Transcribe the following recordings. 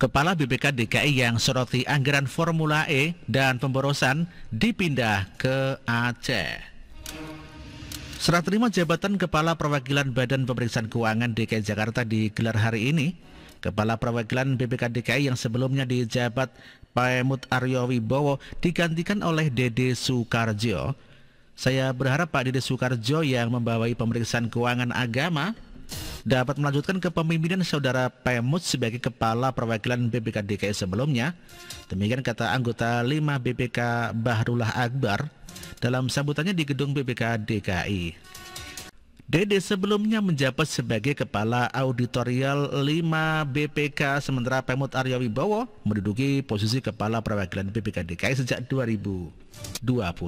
Kepala BPK DKI yang soroti anggaran Formula E dan pemborosan dipindah ke Aceh. Serah terima jabatan Kepala Perwakilan Badan Pemeriksaan Keuangan DKI Jakarta digelar hari ini. Kepala Perwakilan BPK DKI yang sebelumnya dijabat Pemut Aryo Wibowo digantikan oleh Dede Soekarjo. Saya berharap Pak Dede Soekarjo yang membawai pemeriksaan keuangan agama dapat melanjutkan kepemimpinan Saudara Pemut sebagai Kepala Perwakilan BPK DKI sebelumnya. Demikian kata anggota 5 BPK Bahrullah Akbar dalam sambutannya di gedung BPK DKI. Dede sebelumnya menjabat sebagai Kepala Auditorial 5 BPK, sementara Pemut Aryo Wibowo menduduki posisi Kepala Perwakilan BPK DKI sejak 2020.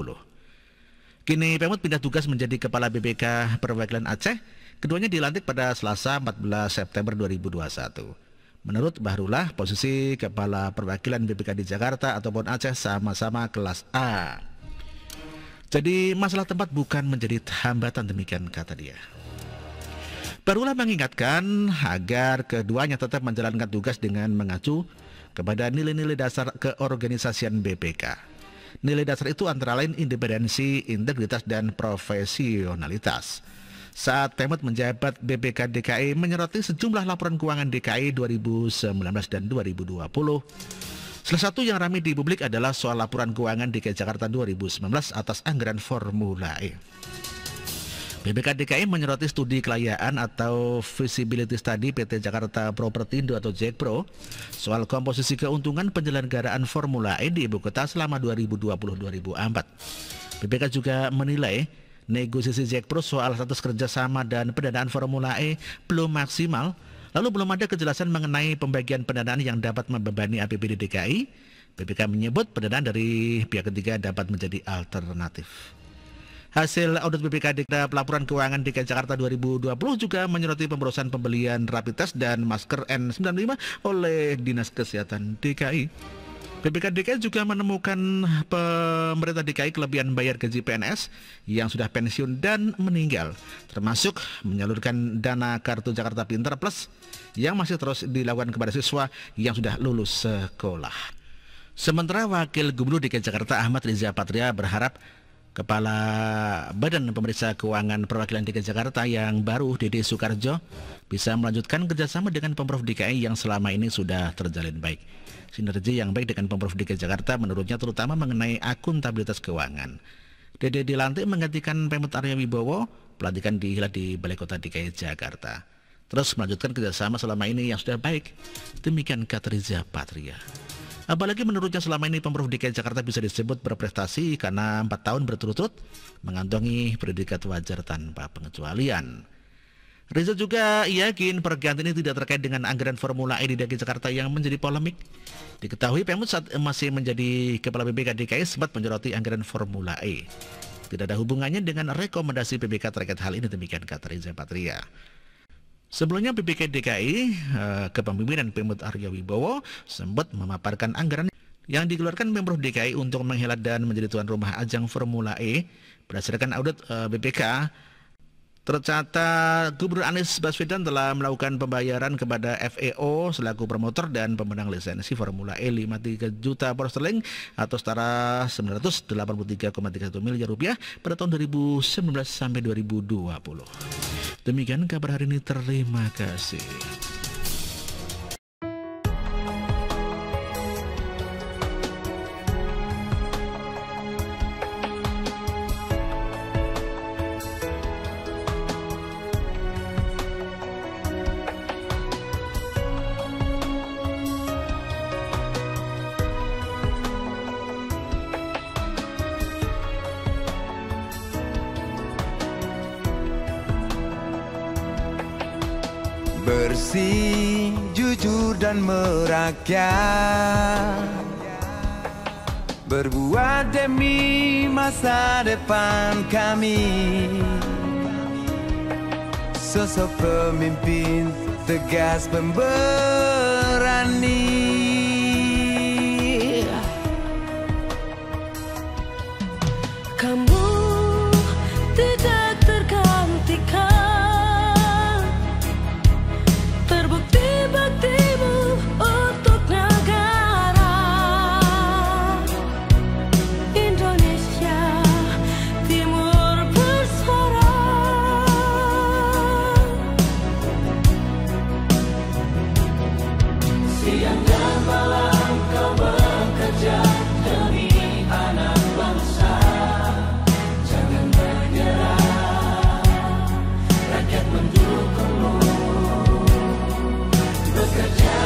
Kini Pemut pindah tugas menjadi Kepala BPK Perwakilan Aceh. Keduanya dilantik pada Selasa 14 September 2021. Menurut Bahrullah, posisi Kepala Perwakilan BPK di Jakarta ataupun Aceh sama-sama kelas A. Jadi masalah tempat bukan menjadi hambatan, demikian kata dia. Bahrullah mengingatkan agar keduanya tetap menjalankan tugas dengan mengacu kepada nilai-nilai dasar keorganisasian BPK. Nilai dasar itu antara lain independensi, integritas, dan profesionalitas. Saat Pemut menjabat BPK DKI menyoroti sejumlah laporan keuangan DKI 2019 dan 2020. Salah satu yang ramai di publik adalah soal laporan keuangan DKI Jakarta 2019 atas anggaran Formula E. BPK DKI menyoroti studi kelayaan atau feasibility study PT Jakarta Propertindo atau Jakpro soal komposisi keuntungan penyelenggaraan Formula E di ibu kota selama 2020-2024. BPK juga menilai negosiasi Jakpro soal status kerjasama dan pendanaan Formula E belum maksimal, lalu belum ada kejelasan mengenai pembagian pendanaan yang dapat membebani APBD DKI. BPK menyebut pendanaan dari pihak ketiga dapat menjadi alternatif. Hasil audit BPK DKI pelaporan keuangan DKI Jakarta 2020 juga menyoroti pemborosan pembelian rapid test dan masker N95 oleh Dinas Kesehatan DKI. BPK DKI juga menemukan pemerintah DKI kelebihan bayar gaji PNS yang sudah pensiun dan meninggal, termasuk menyalurkan dana Kartu Jakarta Pintar Plus yang masih terus dilakukan kepada siswa yang sudah lulus sekolah. Sementara Wakil Gubernur DKI Jakarta Ahmad Riza Patria berharap Kepala Badan Pemeriksa Keuangan Perwakilan DKI Jakarta yang baru, Dede Soekarjo, bisa melanjutkan kerjasama dengan Pemprov DKI yang selama ini sudah terjalin baik. Sinergi yang baik dengan Pemprov DKI Jakarta menurutnya terutama mengenai akuntabilitas keuangan. Dede dilantik menggantikan Pemut Aryo Wibowo, pelantikan dihelat di Balai Kota DKI Jakarta. Terus melanjutkan kerjasama selama ini yang sudah baik. Demikian kata Riza Patria. Apalagi menurutnya selama ini Pemprov DKI Jakarta bisa disebut berprestasi karena 4 tahun berturut-turut mengantongi predikat wajar tanpa pengecualian. Riza juga yakin pergantian ini tidak terkait dengan anggaran Formula E di DKI Jakarta yang menjadi polemik. Diketahui Pemut saat masih menjadi Kepala BPK DKI sempat menyoroti anggaran Formula E. Tidak ada hubungannya dengan rekomendasi BPK terkait hal ini, demikian kata Riza Patria. Sebelumnya BPK DKI kepemimpinan Pemut Aryo Wibowo sempat memaparkan anggaran yang dikeluarkan Pemprov DKI untuk menghelat dan menjadi tuan rumah ajang Formula E. Berdasarkan audit BPK, tercatat Gubernur Anies Baswedan telah melakukan pembayaran kepada FEO selaku promotor dan pemenang lisensi Formula E 53 juta pound sterling atau setara 983,31 miliar rupiah pada tahun 2019 sampai 2020. Demikian kabar hari ini, terima kasih. Bersih, jujur dan merakyat, berbuat demi masa depan kami. Sosok pemimpin tegas pemberani, kamu tidak tergantikan. Terbukti baktimu untuk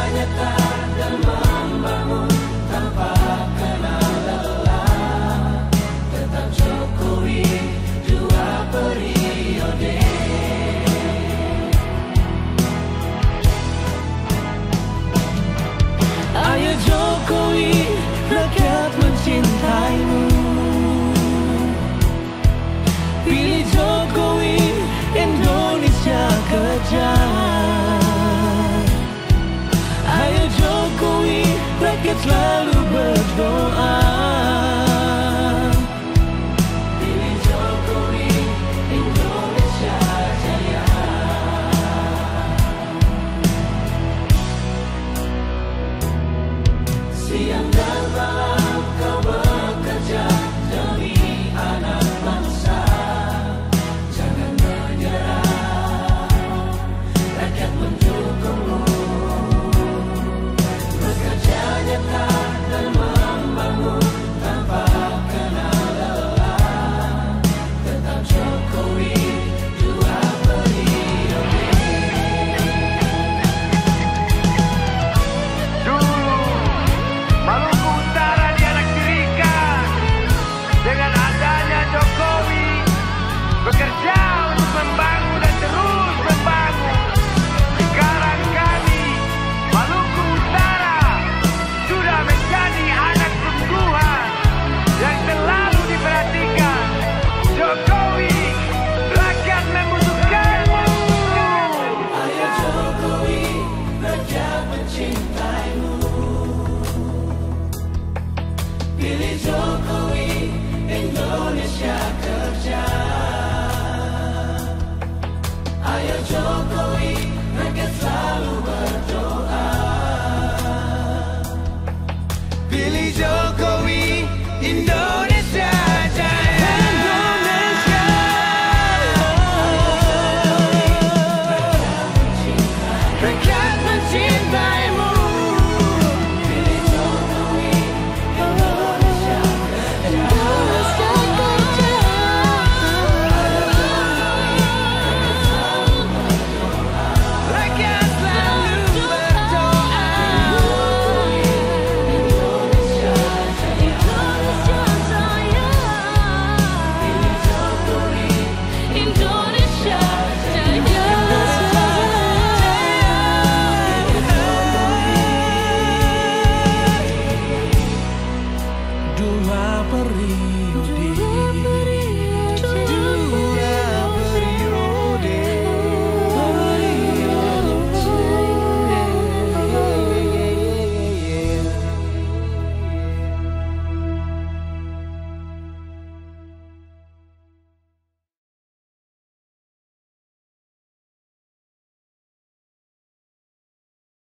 nyata dan membangun tanpa kenal lelah. Tetap Jokowi dua periode. Ayo Jokowi, rakyat mencintaimu. Pilih Jokowi, Indonesia kejar. Ayo Jokowi, rakyat selalu berdoa. Pilih Jokowi, Indonesia jaya. Siang dan malam kau bekerja demi anak bangsa. Jangan menyerah, rakyat mendukungmu. Bekerja nyata dan membangun tanpa kenal lelah. Tetap Jokowi dua periode. Dulu Maluku Utara dianaktirikan. Dengan adanya Jokowi bekerja untuk membangun dan terus membangun. Sekarang kami Maluku Utara sudah menjadi anak sungguhan yang selalu diperhatikan. Jokowi, rakyat membutuhkanmu. Ayo Jokowi, rakyat mencintaimu. Pilih Jokowi, Indonesia kerja. Ayo Jokowi, rakyat selalu berdoa. Pilih Jokowi, Indonesia jaya. Indonesia. Rakyat mencintai.